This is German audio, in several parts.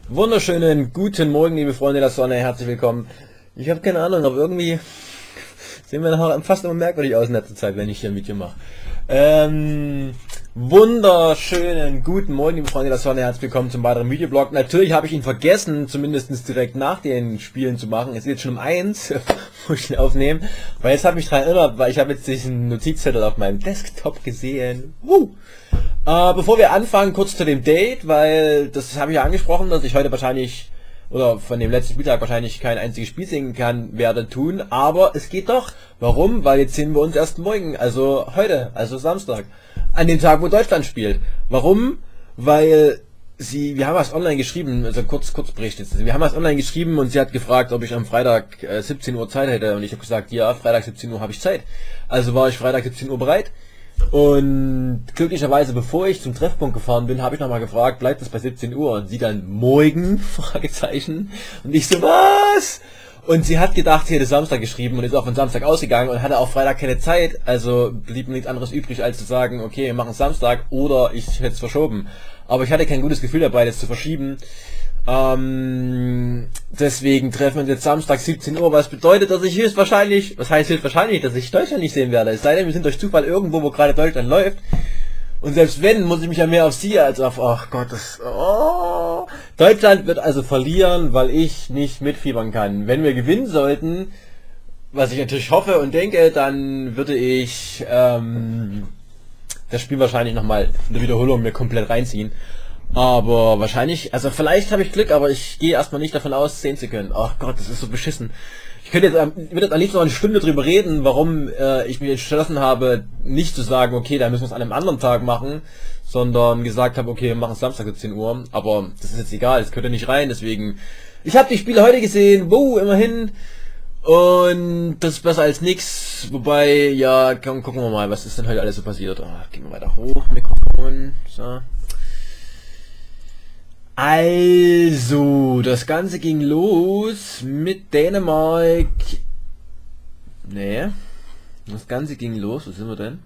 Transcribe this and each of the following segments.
Wunderschönen guten Morgen, liebe Freunde der Sonne, herzlich willkommen. Ich habe keine Ahnung, aber irgendwie sehen wir nachher fast immer merkwürdig aus in letzter Zeit, wenn ich hier ein Video mache. Wunderschönen guten Morgen, liebe Freunde der Sonne, herzlich willkommen zum weiteren Videoblog. Natürlich habe ich ihn vergessen, zumindest direkt nach den Spielen zu machen. Es ist jetzt schon um 1, wo ich ihn aufnehme, weil jetzt habe ich mich daran erinnert, weil ich habe jetzt diesen Notizzettel auf meinem Desktop gesehen. Bevor wir anfangen, kurz zu dem Date, weil das habe ich ja angesprochen, dass ich heute wahrscheinlich, oder von dem letzten Spieltag wahrscheinlich kein einziges Spiel singen kann, werde tun, aber es geht doch. Warum? Weil jetzt sehen wir uns erst morgen, also heute, also Samstag, an dem Tag, wo Deutschland spielt. Warum? Weil wir haben was online geschrieben, also kurz Bericht jetzt. Wir haben was online geschrieben und sie hat gefragt, ob ich am Freitag 17 Uhr Zeit hätte und ich habe gesagt, ja, Freitag 17 Uhr habe ich Zeit. Also war ich Freitag 17 Uhr bereit. Und glücklicherweise, bevor ich zum Treffpunkt gefahren bin, habe ich nochmal gefragt, bleibt es bei 17 Uhr? Und sie dann, morgen? Fragezeichen. Und ich so, was? Und sie hat gedacht, sie hätte Samstag geschrieben und ist auch von Samstag ausgegangen und hatte auch Freitag keine Zeit. Also blieb mir nichts anderes übrig, als zu sagen, okay, wir machen Samstag oder ich hätte es verschoben. Aber ich hatte kein gutes Gefühl dabei, das zu verschieben. Deswegen treffen wir uns jetzt Samstag 17 Uhr, was bedeutet, dass ich höchstwahrscheinlich, was heißt höchstwahrscheinlich, dass ich Deutschland nicht sehen werde. Es sei denn, wir sind durch Zufall irgendwo, wo gerade Deutschland läuft. Und selbst wenn, muss ich mich ja mehr auf sie als auf, ach Gott, Deutschland wird also verlieren, weil ich nicht mitfiebern kann. Wenn wir gewinnen sollten, was ich natürlich hoffe und denke, dann würde ich das Spiel wahrscheinlich nochmal in der Wiederholung mir komplett reinziehen. Aber wahrscheinlich, also vielleicht habe ich Glück, aber ich gehe erstmal nicht davon aus, sehen zu können. Ach Gott, das ist so beschissen. Ich würde jetzt am liebsten noch eine Stunde drüber reden, warum ich mich entschlossen habe, nicht zu sagen, okay, da müssen wir es an einem anderen Tag machen, sondern gesagt habe, okay, wir machen Samstag 17 Uhr. Aber das ist jetzt egal, das gehört ja nicht rein, deswegen. Ich habe die Spiele heute gesehen, immerhin. Und das ist besser als nix. Wobei, ja, gucken wir mal, was ist denn heute alles so passiert. Gehen wir weiter hoch, Mikrofon, so. Also, das Ganze ging los mit Dänemark. Nee. Das Ganze ging los, wo sind wir denn?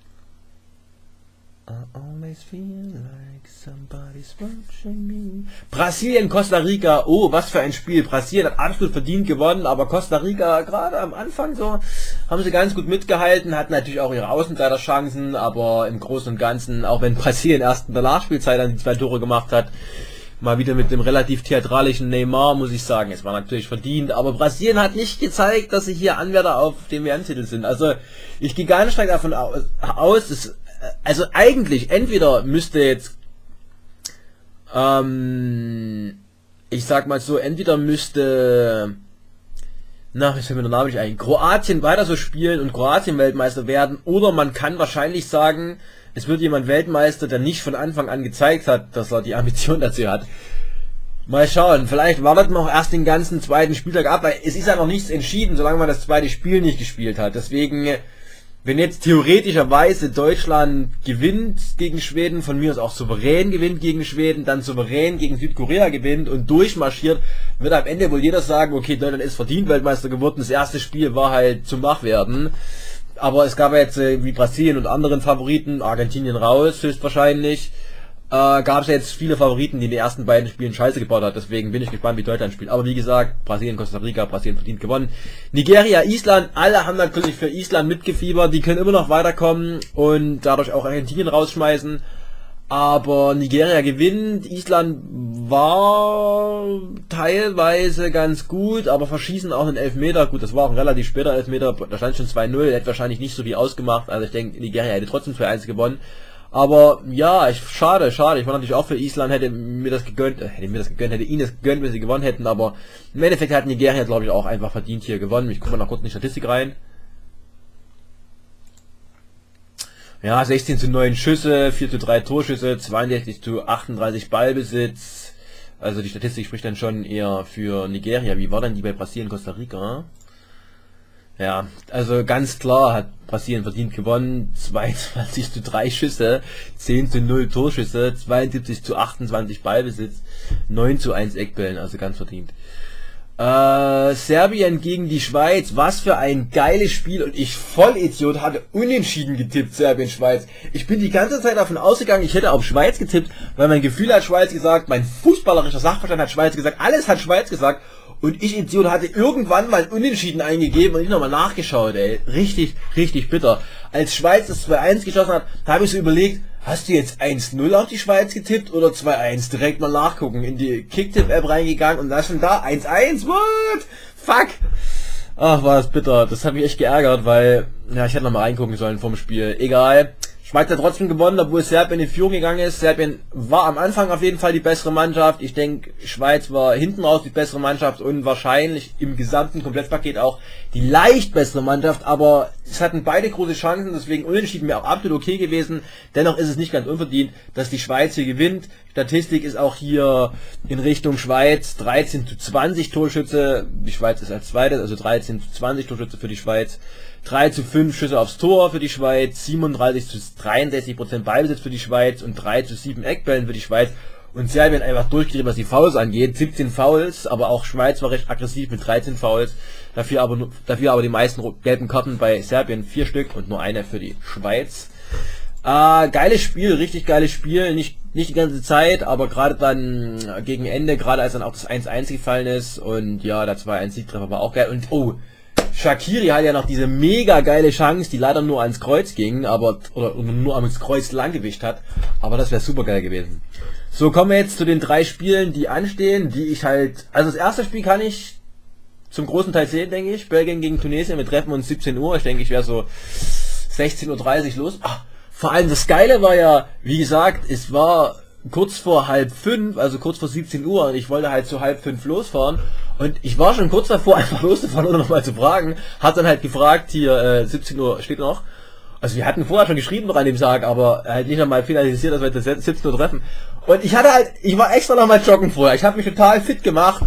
I always feel like somebody's watching me. Brasilien, Costa Rica. Oh, was für ein Spiel. Brasilien hat absolut verdient gewonnen, aber Costa Rica gerade am Anfang so haben sie ganz gut mitgehalten, hatten natürlich auch ihre Außenseiterchancen, aber im Großen und Ganzen, auch wenn Brasilien erst in der Nachspielzeit dann die 2 Tore gemacht hat, mal wieder mit dem relativ theatralischen Neymar, muss ich sagen, es war natürlich verdient, aber Brasilien hat nicht gezeigt, dass sie hier Anwärter auf den WM-Titel sind. Also ich gehe ganz stark davon aus, also eigentlich, entweder müsste jetzt, ich sag mal so, entweder müsste, jetzt fällt mir der Name nicht ein, Kroatien weiter so spielen und Kroatien Weltmeister werden, oder man kann wahrscheinlich sagen, es wird jemand Weltmeister, der nicht von Anfang an gezeigt hat, dass er die Ambition dazu hat. Mal schauen, vielleicht wartet man auch erst den ganzen zweiten Spieltag ab, weil es ist ja noch nichts entschieden, solange man das zweite Spiel nicht gespielt hat. Deswegen, wenn jetzt theoretischerweise Deutschland gewinnt gegen Schweden, von mir aus auch souverän gewinnt gegen Schweden, dann souverän gegen Südkorea gewinnt und durchmarschiert, wird am Ende wohl jeder sagen, okay, Deutschland ist verdient Weltmeister geworden, das erste Spiel war halt zum Wachwerden. Aber es gab ja jetzt wie Brasilien und anderen Favoriten, Argentinien raus höchstwahrscheinlich, gab es ja jetzt viele Favoriten, die in den ersten beiden Spielen Scheiße gebaut hat. Deswegen bin ich gespannt, wie Deutschland spielt. Aber wie gesagt, Brasilien, Costa Rica, Brasilien verdient gewonnen. Nigeria, Island, alle haben natürlich für Island mitgefiebert. Die können immer noch weiterkommen und dadurch auch Argentinien rausschmeißen. Aber Nigeria gewinnt, Island war teilweise ganz gut, aber verschießen auch einen Elfmeter. Gut, das war auch ein relativ später Elfmeter, da stand schon 2-0, hätte wahrscheinlich nicht so viel ausgemacht. Also ich denke, Nigeria hätte trotzdem 2-1 gewonnen. Aber ja, schade. Ich war natürlich auch für Island, hätte ihnen das gegönnt, wenn sie gewonnen hätten. Aber im Endeffekt hat Nigeria, glaube ich, auch einfach verdient hier gewonnen. Ich gucke mal noch kurz in die Statistik rein. Ja, 16:9 Schüsse, 4:3 Torschüsse, 62:38 Ballbesitz. Also die Statistik spricht dann schon eher für Nigeria. Wie war denn die bei Brasilien, Costa Rica? Ja, also ganz klar hat Brasilien verdient gewonnen. 22:3 Schüsse, 10:0 Torschüsse, 72:28 Ballbesitz, 9:1 Eckbällen, also ganz verdient. Serbien gegen die Schweiz, was für ein geiles Spiel, und ich Vollidiot hatte unentschieden getippt, Serbien-Schweiz. Ich bin die ganze Zeit davon ausgegangen, ich hätte auf Schweiz getippt, weil mein Gefühl hat Schweiz gesagt, mein fußballerischer Sachverstand hat Schweiz gesagt, alles hat Schweiz gesagt, und ich Idiot hatte irgendwann mal ein Unentschieden eingegeben und ich nochmal nachgeschaut, ey. Richtig, richtig bitter. Als Schweiz das 2-1 geschossen hat, da habe ich so überlegt, hast du jetzt 1-0 auf die Schweiz getippt oder 2-1? Direkt mal nachgucken, in die Kicktipp-App reingegangen und da ist schon da 1-1, what? Fuck! Ach, war das bitter. Das hat mich echt geärgert, weil, ja, ich hätte noch mal reingucken sollen vom Spiel. Egal. Schweiz hat trotzdem gewonnen, obwohl Serbien in Führung gegangen ist. Serbien war am Anfang auf jeden Fall die bessere Mannschaft. Ich denke, Schweiz war hinten raus die bessere Mannschaft und wahrscheinlich im gesamten Komplettpaket auch die leicht bessere Mannschaft. Aber es hatten beide große Chancen, deswegen unentschieden wäre auch absolut okay gewesen. Dennoch ist es nicht ganz unverdient, dass die Schweiz hier gewinnt. Statistik ist auch hier in Richtung Schweiz 13:20 Torschütze. Die Schweiz ist als zweites, also 13:20 Torschütze für die Schweiz. 3:5 Schüsse aufs Tor für die Schweiz, 37:63% Ballbesitz für die Schweiz und 3:7 Eckbällen für die Schweiz. Und Serbien einfach durchgedreht, was die Fouls angeht. 17 Fouls, aber auch Schweiz war recht aggressiv mit 13 Fouls. Dafür aber die meisten gelben Karten bei Serbien, 4 Stück und nur eine für die Schweiz. Geiles Spiel, richtig geiles Spiel. Nicht die ganze Zeit, aber gerade dann gegen Ende, gerade als dann auch das 1-1 gefallen ist. Und ja, der 2-1 Siegtreffer war auch geil. Und oh, Shaqiri hat ja noch diese mega geile Chance, die leider nur ans Kreuz ging, aber oder nur ans Kreuz langgewischt hat, aber das wäre super geil gewesen. So, kommen wir jetzt zu den 3 Spielen, die anstehen, die ich halt, also das erste Spiel kann ich zum großen Teil sehen, denke ich, Belgien gegen Tunesien, wir treffen uns 17 Uhr, ich denke, ich wäre so 16:30 Uhr los. Vor allem das Geile war ja, wie gesagt, es war kurz vor 4:30, also kurz vor 17 Uhr, und ich wollte halt so 4:30 losfahren. Und ich war schon kurz davor, einfach loszufahren, ohne nochmal zu fragen. Hat dann halt gefragt, hier 17 Uhr steht noch. Also wir hatten vorher schon geschrieben noch an dem Tag, aber halt nicht nochmal finalisiert, dass wir das 17 Uhr treffen. Und ich war extra nochmal joggen vorher. Ich habe mich total fit gemacht,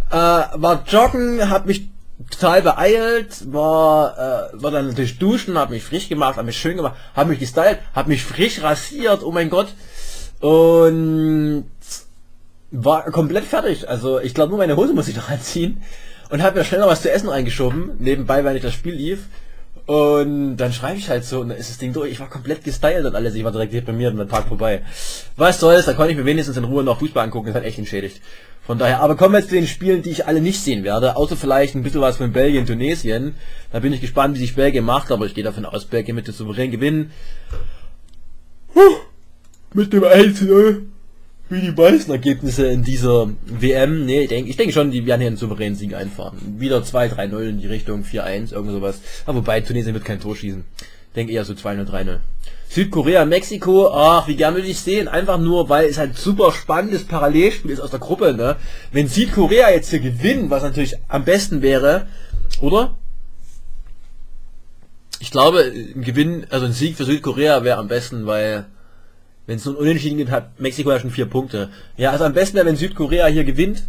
war joggen, habe mich total beeilt, war dann natürlich duschen, habe mich frisch gemacht, habe mich schön gemacht, habe mich gestylt, habe mich frisch rasiert, oh mein Gott. Und war komplett fertig, also ich glaube nur meine Hose muss ich noch anziehen und habe mir schnell noch was zu essen reingeschoben, nebenbei, weil ich das Spiel lief, und dann schreibe ich halt so und dann ist das Ding durch, ich war komplett gestylt und alles, ich war direkt deprimiert und der Tag vorbei. Was soll's, da konnte ich mir wenigstens in Ruhe noch Fußball angucken, das hat echt entschädigt. Von daher, aber kommen wir jetzt zu den Spielen, die ich alle nicht sehen werde, außer vielleicht ein bisschen was von Belgien, Tunesien, da bin ich gespannt, wie sich Belgien macht, aber ich gehe davon aus, Belgien wird das souverän gewinnen. Mit dem 1-0. Wie die meisten Ergebnisse in dieser WM, nee, ich denke schon, die werden hier einen souveränen Sieg einfahren. Wieder 2-3-0 in die Richtung, 4-1, irgend sowas. Aber wobei, Tunesien wird kein Tor schießen. Denke eher so 2-0, 3-0. Südkorea, Mexiko, ach, wie gerne würde ich sehen. Einfach nur, weil es halt super spannendes Parallelspiel ist aus der Gruppe, ne. Wenn Südkorea jetzt hier gewinnt, was natürlich am besten wäre, oder? Ich glaube, ein Gewinn, also ein Sieg für Südkorea wäre am besten, weil wenn es nun Unentschieden gibt, hat Mexiko ja schon 4 Punkte. Ja, also am besten wäre, wenn Südkorea hier gewinnt.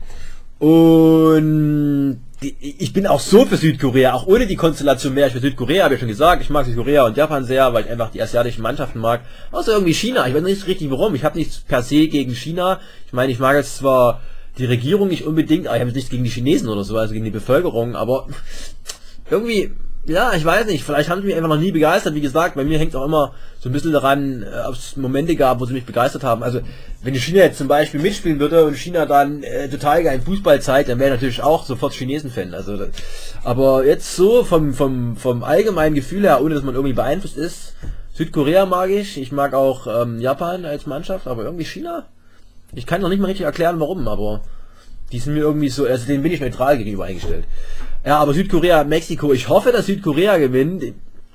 Und ich bin auch so für Südkorea, auch ohne die Konstellation wäre ich für Südkorea, habe ich schon gesagt. Ich mag Südkorea und Japan sehr, weil ich einfach die asiatischen Mannschaften mag. Außer irgendwie China. Ich weiß nicht richtig warum. Ich habe nichts per se gegen China. Ich meine, ich mag jetzt zwar die Regierung nicht unbedingt, aber ich habe nichts gegen die Chinesen oder so, also gegen die Bevölkerung. Aber irgendwie, ja, ich weiß nicht, vielleicht haben sie mich einfach noch nie begeistert. Wie gesagt, bei mir hängt es auch immer so ein bisschen daran, ob es Momente gab, wo sie mich begeistert haben. Also, wenn China jetzt zum Beispiel mitspielen würde und China dann total geilen Fußball zeigt, dann wäre ich natürlich auch sofort Chinesen-Fan. Also, aber jetzt so vom allgemeinen Gefühl her, ohne dass man irgendwie beeinflusst ist, Südkorea mag ich mag auch Japan als Mannschaft, aber irgendwie China? Ich kann noch nicht mal richtig erklären, warum, aber die sind mir irgendwie so, also denen bin ich neutral gegenüber eingestellt. Ja, aber Südkorea, Mexiko, ich hoffe, dass Südkorea gewinnt.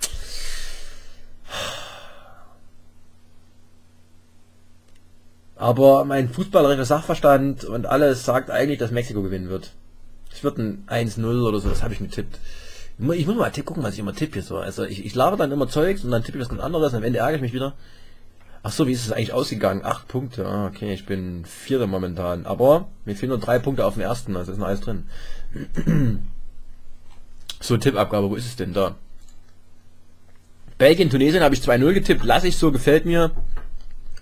Aber mein fußballerischer Sachverstand und alles sagt eigentlich, dass Mexiko gewinnen wird. Es wird ein 1-0 oder so, das habe ich getippt. Ich muss mal gucken, was ich immer tippe so. Also ich laber dann immer Zeugs und dann tippe ich was ganz anderes und am Ende ärgere ich mich wieder. Ach so, wie ist es eigentlich ausgegangen? 8 Punkte. Ah, okay, ich bin 4. momentan. Aber mir fehlen nur 3 Punkte auf den ersten, also ist noch alles drin. So, Tippabgabe, wo ist es denn da? Belgien, Tunesien habe ich 2-0 getippt, lasse ich so, gefällt mir.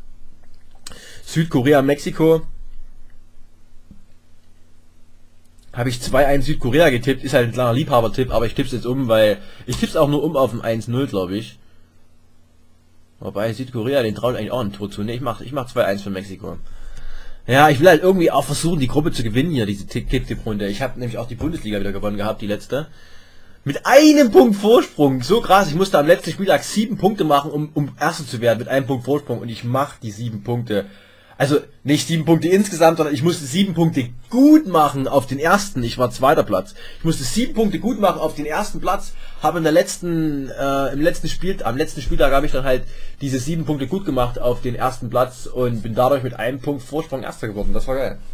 Südkorea, Mexiko habe ich 2-1 Südkorea getippt, ist halt ein kleiner Liebhaber-Tipp, aber ich tipp's jetzt um, weil ich tipp's auch nur um auf ein 1-0, glaube ich. Wobei Südkorea, den traut eigentlich auch ein Tor zu. Ne, ich mach 2-1 für Mexiko. Ja, ich will halt irgendwie auch versuchen, die Gruppe zu gewinnen hier, diese Tipp-Tipp-Runde. Ich habe nämlich auch die Bundesliga wieder gewonnen gehabt, die letzte. Mit einem Punkt Vorsprung. So krass, ich musste am letzten Spieltag 7 Punkte machen, um Erster zu werden, mit einem Punkt Vorsprung. Und ich mache die 7 Punkte. Also nicht 7 Punkte insgesamt, sondern ich musste 7 Punkte gut machen auf den ersten. Ich war zweiter Platz. Ich musste 7 Punkte gut machen auf den ersten Platz. Habe am letzten Spieltag habe ich dann halt diese 7 Punkte gut gemacht auf den ersten Platz und bin dadurch mit einem Punkt Vorsprung Erster geworden. Das war geil.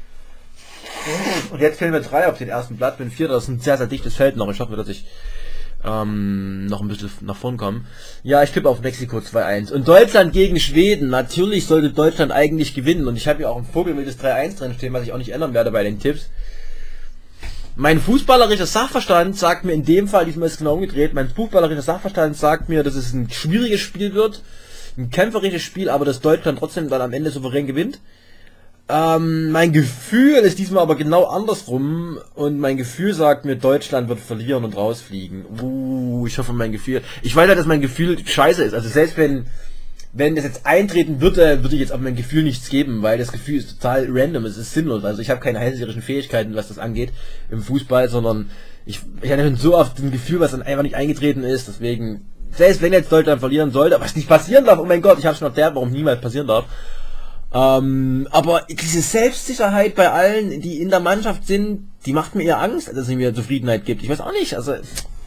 Und jetzt fehlen mir 3 auf den ersten Platz, bin Vierter. Das ist ein sehr, sehr dichtes Feld noch. Ich hoffe, dass ich noch ein bisschen nach vorn kommen. Ja, ich tippe auf Mexiko 2-1. Und Deutschland gegen Schweden. Natürlich sollte Deutschland eigentlich gewinnen. Und ich habe hier auch ein vogelwildes 3-1 drin stehen, was ich auch nicht ändern werde bei den Tipps. Mein fußballerischer Sachverstand sagt mir in dem Fall, diesmal ist es genau umgedreht, mein fußballerischer Sachverstand sagt mir, dass es ein schwieriges Spiel wird. Ein kämpferisches Spiel, aber dass Deutschland trotzdem dann am Ende souverän gewinnt. Mein Gefühl ist diesmal aber genau andersrum und mein Gefühl sagt mir, Deutschland wird verlieren und rausfliegen. Ich hoffe mein Gefühl. Ich weiß halt, dass mein Gefühl scheiße ist. Also selbst wenn das jetzt eintreten würde, würde ich jetzt auf mein Gefühl nichts geben, weil das Gefühl ist total random, es ist sinnlos. Also ich habe keine hellseherischen Fähigkeiten, was das angeht im Fußball, sondern ich hatte schon so oft ein Gefühl, was dann einfach nicht eingetreten ist. Deswegen, selbst wenn jetzt Deutschland verlieren sollte, was nicht passieren darf, oh mein Gott, ich habe schon erklärt, warum niemals passieren darf. Aber diese Selbstsicherheit bei allen, die in der Mannschaft sind, die macht mir eher Angst, als es mir Zufriedenheit gibt. Ich weiß auch nicht, also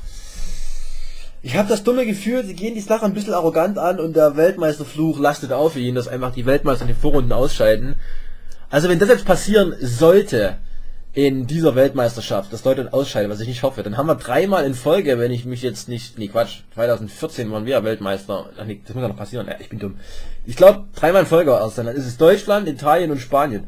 ich habe das dumme Gefühl, sie gehen die Sache ein bisschen arrogant an und der Weltmeisterfluch lastet auf ihnen, dass einfach die Weltmeister in den Vorrunden ausscheiden. Also wenn das jetzt passieren sollte in dieser Weltmeisterschaft, dass Deutschland ausscheidet, was ich nicht hoffe, dann haben wir 3-mal in Folge, wenn ich mich jetzt nicht, 2014 waren wir Weltmeister, ach nee, das muss ja noch passieren, ich bin dumm. Ich glaube, 3-mal in Folge erst, dann ist es Deutschland, Italien und Spanien.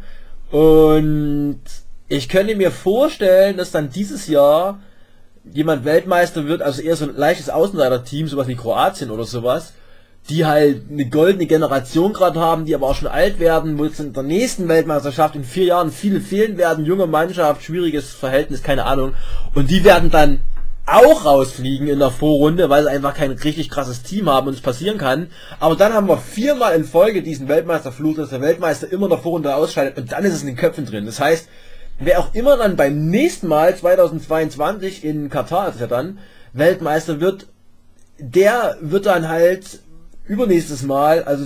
Und ich könnte mir vorstellen, dass dann dieses Jahr jemand Weltmeister wird, also eher so ein leichtes Außenseiter-Team, sowas wie Kroatien oder sowas, die halt eine goldene Generation gerade haben, die aber auch schon alt werden, wo jetzt in der nächsten Weltmeisterschaft in 4 Jahren viele fehlen werden, junge Mannschaft, schwieriges Verhältnis, keine Ahnung, und die werden dann auch rausfliegen in der Vorrunde, weil sie einfach kein richtig krasses Team haben und es passieren kann, aber dann haben wir 4-mal in Folge diesen Weltmeisterfluch, dass der Weltmeister immer in der Vorrunde ausscheidet und dann ist es in den Köpfen drin. Das heißt, wer auch immer dann beim nächsten Mal 2022 in Katar ist ja dann Weltmeister wird, der wird dann halt übernächstes Mal, also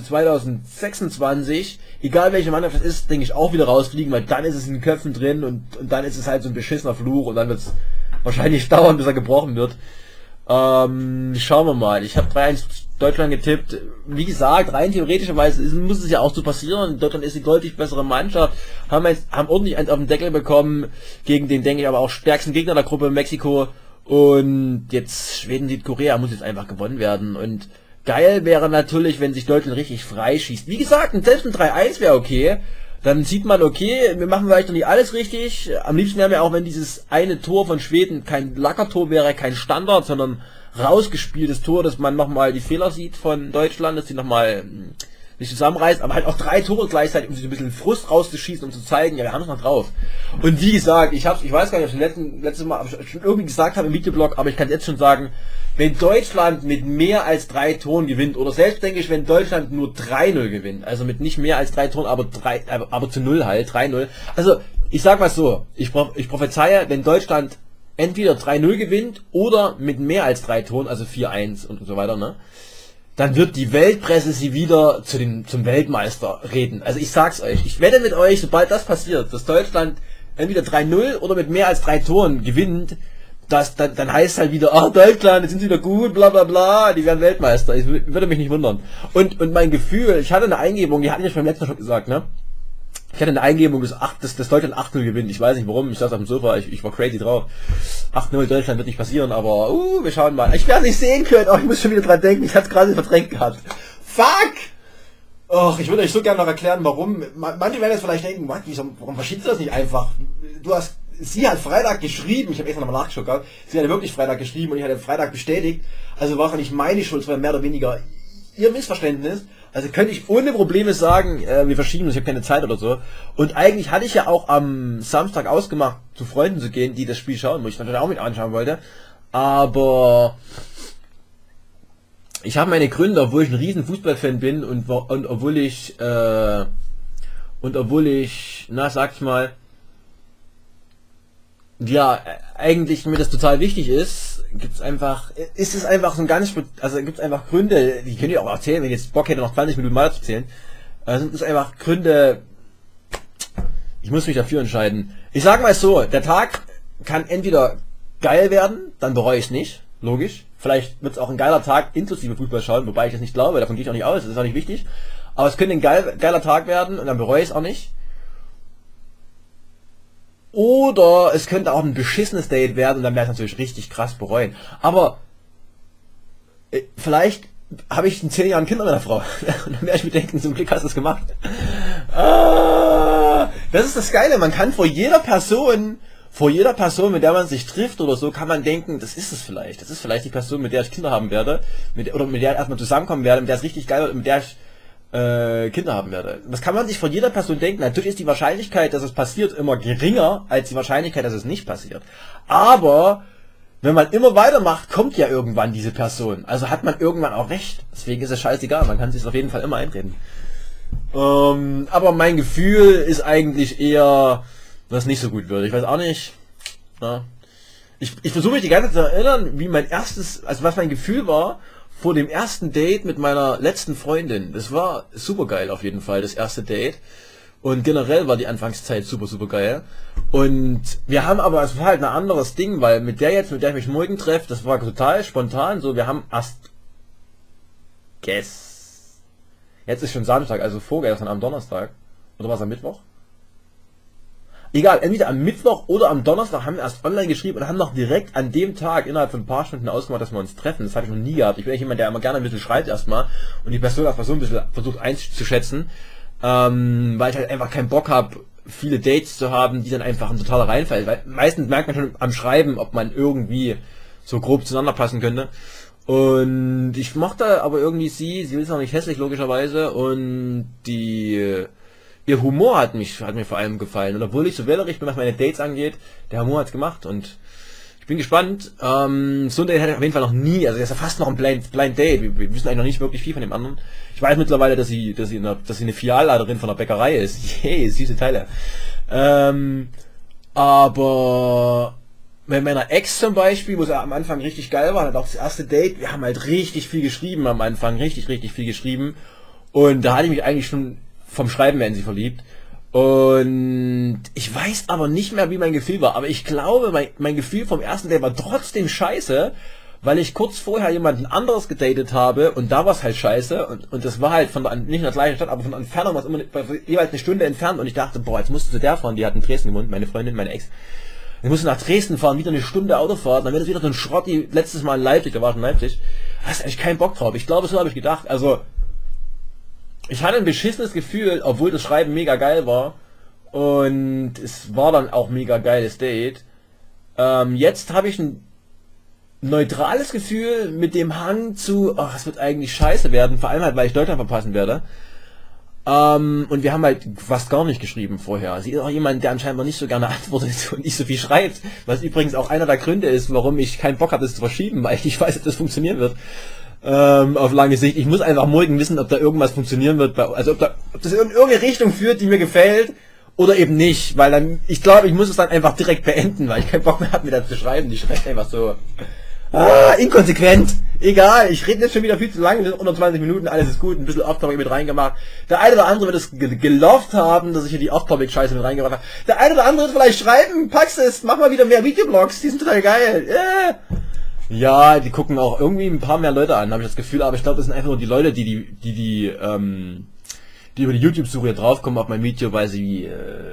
2026, egal welche Mannschaft es ist, denke ich auch wieder rausfliegen, weil dann ist es in den Köpfen drin und dann ist es halt so ein beschissener Fluch und dann wird es wahrscheinlich dauern, bis er gebrochen wird. Schauen wir mal. Ich habe 3-1 Deutschland getippt. Wie gesagt, rein theoretischerweise muss es ja auch so passieren. Deutschland ist die deutlich bessere Mannschaft. Haben ordentlich eins auf den Deckel bekommen gegen den, denke ich, aber auch stärksten Gegner der Gruppe, Mexiko. Und jetzt Schweden, Südkorea muss jetzt einfach gewonnen werden. Und geil wäre natürlich, wenn sich Deutschland richtig freischießt. Wie gesagt, selbst ein 3-1 wäre okay. Dann sieht man, okay, wir machen vielleicht noch nicht alles richtig. Am liebsten wäre mir auch, wenn dieses eine Tor von Schweden kein Lackertor wäre, kein Standard, sondern rausgespieltes Tor, dass man nochmal die Fehler sieht von Deutschland, dass sie nochmal sich zusammenreißt, aber halt auch 3 Tore gleichzeitig, um sich ein bisschen Frust rauszuschießen, um zu zeigen, ja, wir haben es noch drauf. Und wie gesagt, ich weiß gar nicht, ob ich das letztes Mal schon irgendwie gesagt habe im Videoblog, aber ich kann jetzt schon sagen, wenn Deutschland mit mehr als 3 Toren gewinnt, oder selbst denke ich, wenn Deutschland nur 3-0 gewinnt, also mit nicht mehr als 3 Toren, aber zu 0 halt, 3-0. Also, ich sag mal so, ich prophezeie, wenn Deutschland entweder 3-0 gewinnt, oder mit mehr als 3 Toren, also 4-1 und so weiter, ne? Dann wird die Weltpresse sie wieder zum Weltmeister reden. Also ich sag's euch, ich wette mit euch, sobald das passiert, dass Deutschland entweder 3-0 oder mit mehr als 3 Toren gewinnt, dann heißt halt wieder, Deutschland, jetzt sind sie wieder gut, bla bla bla, die werden Weltmeister. Ich würde mich nicht wundern. Und mein Gefühl, ich hatte eine Eingebung, die hatte ich beim letzten Mal schon gesagt, ne? Ich hatte eine Eingebung, dass Deutschland 8-0 gewinnt. Ich weiß nicht warum, ich saß auf dem Sofa, ich war crazy drauf. 8-0 Deutschland wird nicht passieren, aber wir schauen mal. Ich werde nicht sehen können, ich muss schon wieder dran denken, ich hatte es gerade verdrängt gehabt. Fuck! Och, ich würde euch so gerne noch erklären, warum. Manche werden jetzt vielleicht denken, warum verschiebt sie das nicht einfach? Sie hat Freitag geschrieben, ich habe extra nochmal nachgeschaut, sie hatte wirklich Freitag geschrieben und ich hatte Freitag bestätigt, also war nicht meine Schuld, es war mehr oder weniger ihr Missverständnis, Also könnte ich ohne Probleme sagen, wir verschieben, ich habe keine Zeit oder so. Und eigentlich hatte ich ja auch am Samstag ausgemacht, zu Freunden zu gehen, die das Spiel schauen, wo ich natürlich auch mit anschauen wollte. Aber ich habe meine Gründe, obwohl ich ein riesen Fußballfan bin und obwohl ich, na sag ich mal, ja, eigentlich mir das total wichtig ist, ist es einfach so ein ganz, also gibt es einfach Gründe, die könnt ihr auch erzählen, wenn ihr jetzt Bock hätte, noch 20 Minuten mal zu erzählen. Also es ist einfach Gründe, ich muss mich dafür entscheiden. Ich sag mal so, der Tag kann entweder geil werden, dann bereue ich es nicht, logisch. Vielleicht wird es auch ein geiler Tag inklusive Fußball schauen, wobei ich das nicht glaube, davon gehe ich auch nicht aus, das ist auch nicht wichtig. Aber es könnte ein geiler Tag werden und dann bereue ich es auch nicht. Oder es könnte auch ein beschissenes Date werden und dann werde ich natürlich richtig krass bereuen. Aber vielleicht habe ich in 10 Jahren Kinder mit der Frau. Und dann werde ich mir denken, zum Glück hast du es gemacht. Das ist das Geile, man kann vor jeder Person, mit der man sich trifft oder so, kann man denken, das ist es vielleicht. Das ist vielleicht die Person, mit der ich Kinder haben werde, mit der ich erstmal zusammenkommen werde, mit der es richtig geil wird, mit der ich Kinder haben werde. Das kann man sich von jeder Person denken. Natürlich ist die Wahrscheinlichkeit, dass es passiert, immer geringer als die Wahrscheinlichkeit, dass es nicht passiert. Aber wenn man immer weitermacht, kommt ja irgendwann diese Person. Also hat man irgendwann auch recht. Deswegen ist es scheißegal. Man kann sich auf jeden Fall immer einreden. Aber mein Gefühl ist eigentlich eher, dass es nicht so gut wird. Ich weiß auch nicht. Ja. Ich versuche mich die ganze Zeit zu erinnern, wie was mein Gefühl war vor dem ersten Date mit meiner letzten Freundin. Das war super geil auf jeden Fall, das erste Date. Und generell war die Anfangszeit super, super geil. Und wir haben aber, es war halt ein anderes Ding, weil mit der ich mich morgen treffe, das war total spontan so, wir haben jetzt ist schon Samstag, also vorgestern am Donnerstag. Oder war es am Mittwoch? Egal, entweder am Mittwoch oder am Donnerstag haben wir erst online geschrieben und haben noch direkt an dem Tag innerhalb von ein paar Stunden ausgemacht, dass wir uns treffen. Das habe ich noch nie gehabt. Ich bin echt jemand, der immer gerne ein bisschen schreibt erstmal und die Person als Person ein bisschen versucht einzuschätzen, weil ich halt einfach keinen Bock habe, viele Dates zu haben, die dann einfach ein totaler Reinfall. Weil meistens merkt man schon am Schreiben, ob man irgendwie so grob zueinander passen könnte. Und ich mochte aber irgendwie sie ist auch nicht hässlich logischerweise und ihr Humor hat mir vor allem gefallen. Und obwohl ich so wählerisch bin, was meine Dates angeht, der Humor hat's gemacht und ich bin gespannt. So ein Date hatte ich auf jeden Fall noch nie, also das ist ja fast noch ein Blind Date. Wir wissen eigentlich noch nicht wirklich viel von dem anderen. Ich weiß mittlerweile, dass sie eine Filialleiterin von einer Bäckerei ist. Yay, süße Teile. Aber bei meiner Ex zum Beispiel, wo es am Anfang richtig geil war, hat auch das erste Date, wir haben halt richtig viel geschrieben am Anfang, richtig, richtig viel geschrieben. Und da hatte ich mich eigentlich schon vom Schreiben her in sie verliebt. Und ich weiß aber nicht mehr, wie mein Gefühl war. Aber ich glaube, mein Gefühl vom ersten Date war trotzdem scheiße, weil ich kurz vorher jemanden anderes gedatet habe und da war es halt scheiße. Und das war halt nicht in der gleichen Stadt, aber von der Entfernung war es immer jeweils eine Stunde entfernt. Und ich dachte, boah, jetzt musst du zu der fahren, die hat in Dresden gewohnt, meine Freundin, meine Ex. Ich musste nach Dresden fahren, wieder eine Stunde Autofahrt, dann wird es wieder so ein Schrott wie letztes Mal in Leipzig, da war ich in Leipzig. Da hast du eigentlich keinen Bock drauf. Ich glaube, so habe ich gedacht. Also, ich hatte ein beschissenes Gefühl, obwohl das Schreiben mega geil war. Und es war dann auch mega geiles Date. Jetzt habe ich ein neutrales Gefühl mit dem Hang zu, ach, es wird eigentlich scheiße werden, vor allem halt, weil ich Deutschland verpassen werde. Und wir haben halt fast gar nicht geschrieben vorher. Sie ist auch jemand, der anscheinend nicht so gerne antwortet und nicht so viel schreibt. Was übrigens auch einer der Gründe ist, warum ich keinen Bock habe, das zu verschieben, weil ich weiß, dass das funktionieren wird. Auf lange Sicht. Ich muss einfach morgen wissen, ob da irgendwas funktionieren wird. Also ob das in irgendeine Richtung führt, die mir gefällt. Oder eben nicht. Weil dann, ich glaube, ich muss es dann einfach direkt beenden, weil ich keinen Bock mehr habe, mir das zu schreiben. Die schreibt einfach so. Inkonsequent. Egal, ich rede jetzt schon wieder viel zu lange, unter 20 Minuten, alles ist gut, ein bisschen Off-Topic mit reingemacht. Der eine oder andere wird es geloft haben, dass ich hier die Off-Topic-Scheiße mit reingebracht habe. Der eine oder andere wird vielleicht schreiben, packst es, mach mal wieder mehr Videoblogs, die sind total geil. Ja, die gucken auch irgendwie ein paar mehr Leute an, habe ich das Gefühl, aber ich glaube, das sind einfach nur die Leute, die über die YouTube-Suche draufkommen auf mein Video, weil sie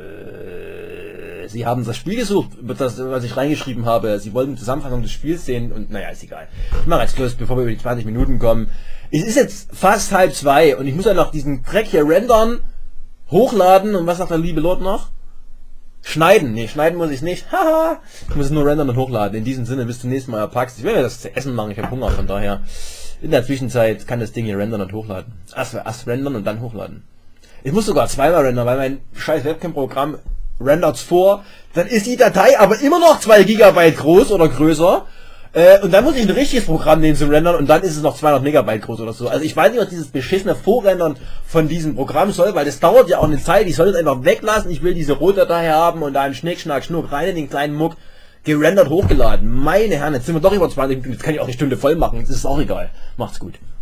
haben das Spiel gesucht, was ich reingeschrieben habe. Sie wollten eine Zusammenfassung des Spiels sehen und naja, ist egal. Ich mache jetzt Schluss, bevor wir über die 20 Minuten kommen. Es ist jetzt fast 1:30 und ich muss ja noch diesen Dreck hier rendern, hochladen und was sagt der liebe Lord noch? Schneiden. Nee, schneiden muss ich nicht. Haha. Ich muss es nur rendern und hochladen. In diesem Sinne, bis zum nächsten Mal, Pax. Ich will ja das zu essen machen, ich habe Hunger, von daher In der Zwischenzeit kann das Ding hier rendern und hochladen. Erst rendern und dann hochladen. Ich muss sogar zweimal rendern, weil mein scheiß Webcam-Programm rendert's vor, dann ist die Datei aber immer noch 2 GB groß oder größer. Und dann muss ich ein richtiges Programm nehmen zum Rendern und dann ist es noch 200 Megabyte groß oder so. Also ich weiß nicht, was dieses beschissene Vorrendern von diesem Programm soll, weil das dauert ja auch eine Zeit. Ich soll es einfach weglassen. Ich will diese Rohdatei haben und da einen Schnick, Schnack, Schnuck rein in den kleinen Muck. Gerendert, hochgeladen. Meine Herren, jetzt sind wir doch über 20 Minuten. Jetzt kann ich auch eine Stunde voll machen. Das ist auch egal. Macht's gut.